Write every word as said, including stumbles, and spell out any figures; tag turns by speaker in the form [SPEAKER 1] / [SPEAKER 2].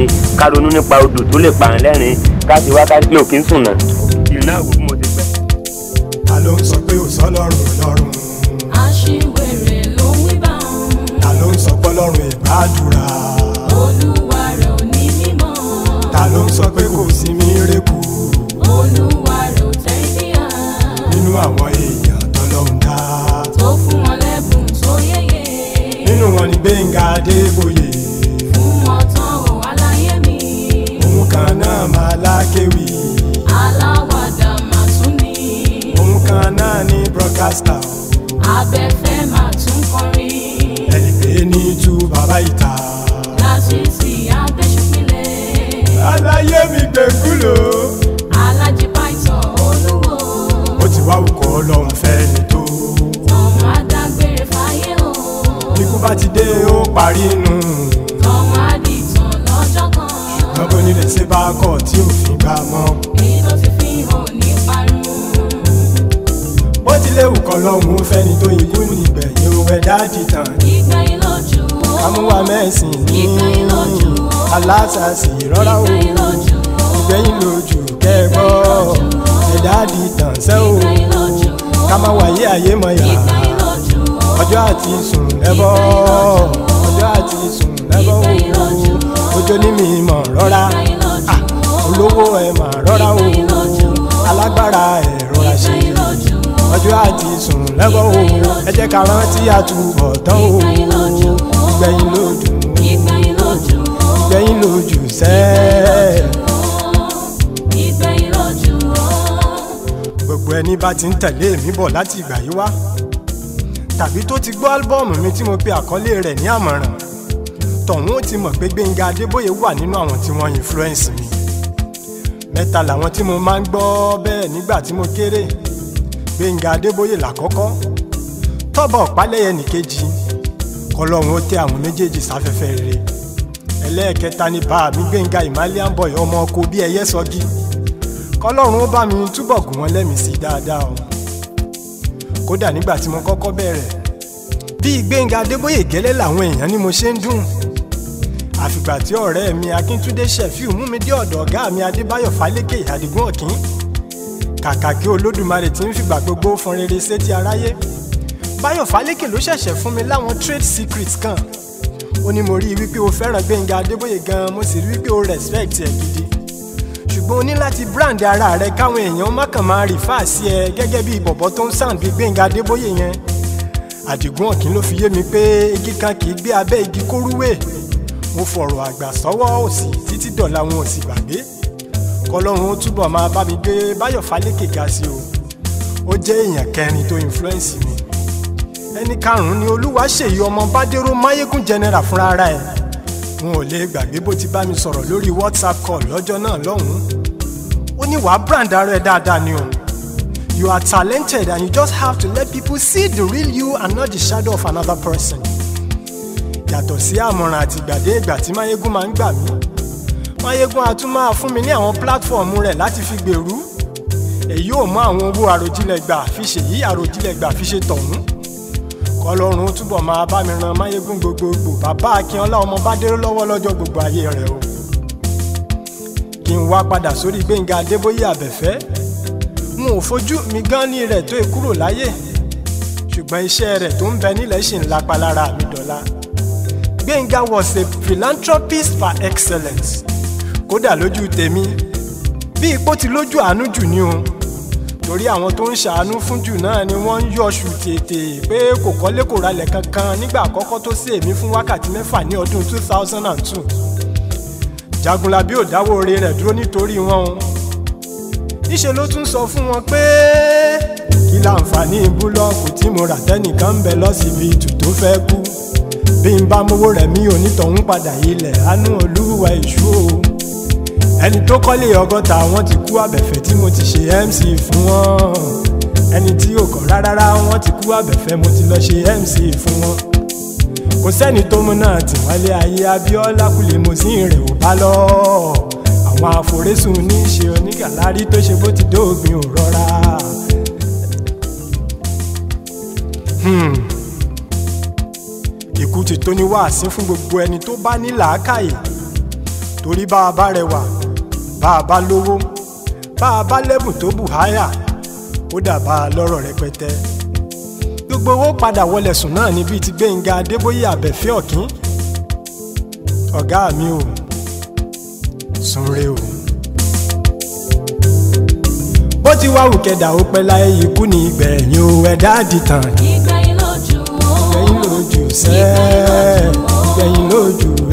[SPEAKER 1] ká ronú nípa odò tó lè pààyàn lẹ́rìn ká ti wá ká mi ò kí ń sùn náà. ìlú náà wò ó mo ti pẹ́.
[SPEAKER 2] ta ló ń sọ pé ò sọ lọ́rùn lọ́rùn.
[SPEAKER 3] aṣiwèrè ló ń wí bá òun.
[SPEAKER 2] ta ló ń sọ pé ọlọ́run ìgbàdúrà.
[SPEAKER 3] olúwa rẹ̀ ò ní mímọ́.
[SPEAKER 2] ta ló ń sọ pé kò sí mírèkù.
[SPEAKER 3] olúwa rẹ̀ ò tẹ́ bíyà.
[SPEAKER 2] nínú àwọn èèyàn tọ́lọ́run dá.
[SPEAKER 3] tó fún wọn lẹ́bùn tó yéye.
[SPEAKER 2] nínú wọn ni Gbénga Adébóyè.
[SPEAKER 3] fún wọn tán ò aláyé mi.
[SPEAKER 2] òun kan náà máa lákéwì.
[SPEAKER 3] aláwàdà máa tún ní.
[SPEAKER 2] òun kan náà ní broadcaster.
[SPEAKER 3] abẹ́fẹ́ máa tún kọrin.
[SPEAKER 2] ẹni pé ní tú bàbá ìta.
[SPEAKER 3] lásìsì abẹ́sùpínlẹ̀.
[SPEAKER 2] aláyé mi gbẹ̀ngúlò.
[SPEAKER 3] alájí python olúwo.
[SPEAKER 2] ó ti wá òkò ọlọ́run fẹ́ ni tó.
[SPEAKER 3] tọmọ adágbére fáyé o.
[SPEAKER 2] ikú bá ti dé ó parí nù.
[SPEAKER 3] tọmọ adìtàn lọ́jọ́ kan.
[SPEAKER 2] lọ́gbọ́n onílé ṣe bá kọ̀ tí òfin gbà mọ́.
[SPEAKER 3] èyí ló ti fi hàn ní parun.
[SPEAKER 2] bó ti léwu kọ́ lọ́hùn ó fẹ́ni tó ikú nígbẹ̀yìn ó ẹ̀dá dìtàn.
[SPEAKER 3] ìgbẹ̀yìn lójú o.
[SPEAKER 2] amúwa mẹ́sìn ní
[SPEAKER 3] ìgbẹ̀yìn lójú o.
[SPEAKER 2] alásàsì rọ́rá o.
[SPEAKER 3] ìgbẹ̀yìn lójú o.
[SPEAKER 2] ìgbẹ̀yìn lójú kẹ́gbọ́ ẹ̀dá dìtàn sẹ́ o.
[SPEAKER 3] ìgbẹ̀yìn lójú o.
[SPEAKER 2] ká má wáyé ayé mọ̀ yá.
[SPEAKER 3] ìgbẹ̀yìn lójú o.
[SPEAKER 2] ọjọ́ àti sùn lẹ́bọ̀ ọjọ́ àti sùn lẹ́bọ̀
[SPEAKER 3] ìgbẹ̀yìn lójú o.
[SPEAKER 2] ojú ní mi mọ̀ rọ́ra
[SPEAKER 3] ìgbẹ̀yìn lójú o.
[SPEAKER 2] olówó ẹ̀ mà rọ́ra o
[SPEAKER 3] ìgbẹ̀yìn lójú o.
[SPEAKER 2] alágbára ẹ̀ rọra ṣe
[SPEAKER 3] ìgbẹ̀yìn lójú o.
[SPEAKER 2] ọjọ́ àti sùn lẹ́bọ̀ o ẹ jẹ́ ká rántí àtúbọ̀ tán o
[SPEAKER 3] ìgbẹ̀yìn lójú o.
[SPEAKER 2] ìgbẹ̀yìn lójú
[SPEAKER 3] ìgbẹ̀yìn lójú o.
[SPEAKER 2] ìgbẹ̀yìn lójú sẹ́ẹ̀.
[SPEAKER 3] ìgbẹ̀yìn lójú o.
[SPEAKER 2] gbogbo ẹni bá ti ń tẹ̀lé mi bọ̀ láti ìgbà yìí wá tàbí tó ti gbọ́ álbọ́ọ̀mù mi tí mo pe àkọlé rẹ̀ ní àmọ̀ràn tọ̀hún ó ti mọ̀ pé Gbénga Adébóyè wà nínú àwọn tí wọ́n influence mi. mẹ́ta làwọn tí mo máa ń gbọ́ bẹ́ẹ̀ nígbà tí mo kéré. Gbénga Adébóyè làkọ́kọ́, Tọ́ba Ọ̀pálẹ́yẹ nìkejì, kọlọ́run ó tẹ àwọn méjèèjì sáfẹ́fẹ́ rere. ẹlẹ́ẹ̀kẹta ni bá mi Gbénga Himalayan boy ọmọ ọkọ bí ẹyẹ sọgi, kọlọ́run ó bá mi túbọ̀ gùn wọn lẹ́mìí sí dáadáa o. kódà nígbà tí mo kọ́kọ́ bẹ̀rẹ̀ bíi Gbénga Adébóyè gẹ́lẹ́ làwọn èèyàn ni mo ṣe ń dùn. àfìgbà tí ọ̀rẹ́ mi Akíntúndé Ṣẹ̀fíù mú mi dé ọ̀dọ̀ ọ̀gá mi Adébáyọ̀ Fálékè Àdìgún Ọ̀kín, kàkà kí Olódùmarè tí ń fìgbà gbogbo fọn rere sétí aráyé. Báyọ̀ Fálékè ló ṣẹ̀ṣẹ̀ fún mi láwọn trade secrets kan. ó ní mo rí i wípé o fẹ́ràn Gbénga Adébóyè gan-an, mo sì rí i wípé o respect ẹ̀ gidi. ṣùgbọ́n o ní láti brand ara rẹ káwọn èèyàn má kàn máa refer sí ẹ gẹ́gẹ́ bí bọ̀bọ̀ tó ń sound bí Gbénga Adébóyè yẹn. Àdìgún Ọ̀kín ló fi yé mi pé igi kan kì í gbé abẹ́ igi kórúwé. mo fọ̀rọ̀ àgbà sọ́wọ́ òsì títí dọ̀la wọn ò sì gbàgbé. kọlọ́run ó túbọ̀ máa bá mi gbé Báyọ̀ Fálékè ga sí o. ó jẹ́ èèyàn kẹrin tó influence mi. ẹni karùn-ún ni Olúwaṣèyí ọmọ Bádéró Máyégún general fúnra ara ẹ̀. n ò lè gbàgbé bó ti bá mi sọ̀rọ̀ lórí WhatsApp call lọ́jọ́ náà lọ́hùn-ún. ó ní wàá brand ara ẹ̀ dáadáa ni o. You are talented and you just have to let people see the real you and not the shadow of another person. Yàtọ̀ sí àmọ̀ràn àti ìgbàdé ìgbà tí Máyégún máa ń gbà mí. Máyégún a tún máa fún mi ní àwọn pílátífọ̀mù rẹ̀ láti fi gbèrú. Èyí ò mú àwọn owó àròjinlẹ̀ gbà fi ṣèyí àròjinlẹ̀ gbà fi ṣe tọ̀hún. Kọlọ́run ó túbọ̀ máa bá mi ran Máyégún gbogbogbò bàbá Akínọlá ọmọ Bádéró lọ́wọ́ lọ́jọ́ gbogbo ayé rẹ̀ o. Kí n wá padà sórí Gbénga Adébóyè àbẹ̀fẹ́. n ò fojú mi gan ní rẹ̀ tó kúrò láyé, ṣùgbọ́n iṣẹ́ rẹ̀ tó ń bẹ nílẹ̀ ṣì ń lapa lára mi dọ̀la. Gbénga was a philanthropist par excellence. kódà lójú tèmi bí ipò ti lójú àánú jù ní o, torí àwọn tó ń ṣàánú fún jù náà ni wọ́n ń yọ̀ṣù tètè pé kò kọ́lé kò ralẹ̀ kankan nígbà àkọ́kọ́ tó sí èmi fún wákàtí mẹ́fà ní ọdún two thousand two. Jagunlabi ò dáwọ́ oore rẹ̀ dúró nítorí wọn o. níṣẹ́ ló tún sọ fún wọn pé kí láǹfààní búlọ́ọ̀kù tí mo rà tẹ́nìkan ń bẹ lọ́sibítù tó fẹ́ kú. bí n bá mówó rẹ̀ mí onítọ̀hún padà ilẹ̀ àánú Olúwa èṣù o. ẹni tó kọ́lé ọgọ́ta wọn ti kú àbẹ̀fẹ́ tí mo ti ṣe M C fún wọn. ẹni tí ò kọ́ rárá wọn ti kú àbẹ̀fẹ́ mo ti lọ ṣe M C fún wọn. kò sẹ́ni tó mú náà tì wálé ayé Abíọ́lá Kúlé mo sì ń rẹ̀ ò bá lọ. àwọn àforésùn ní í ṣe onígàlárí tó ṣe bó ti dóògbìn ò rọra. ikú ti tó ní wàásí fún gbogbo ẹni tó bá ní làákàyè. torí bá a bá rẹwà bá a bá lówó bá a bá lẹ́bùn tó bù háyà ó dà bá a lọ́rọ̀ rẹpẹtẹ gbogbo owó padà wọlé sùn náà níbi tí Gbénga Adébóyè Àbẹ̀fẹ́ Ọ̀kín ọ̀gá mi ò sunre o. bó ti wá wùkẹ́dà ó pẹ́ láyé ikú ní ìgbẹ̀yìn o ẹ̀dá dìtàn
[SPEAKER 3] ìgbẹ̀yìn lójú o
[SPEAKER 2] ìgbẹ̀yìn lójú sẹ́ẹ̀ ìgbẹ̀yìn lójú